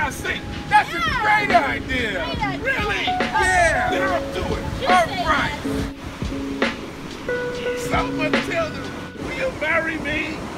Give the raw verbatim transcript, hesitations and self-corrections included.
I sing. That's yeah. a great idea. Great idea. Really? Yeah. Then I'll do it. You All right. Someone tell them, will you marry me?